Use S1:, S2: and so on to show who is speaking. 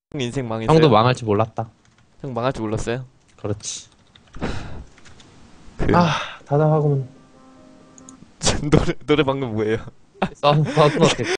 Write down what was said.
S1: 형 인생 망했어요?
S2: 형도 망할 줄 몰랐다.
S1: 형 망할 줄 몰랐어요?
S2: 그렇지.
S1: 그
S2: 아, 답답하구만.
S1: 노래 방금 뭐예요?
S2: 서든어택.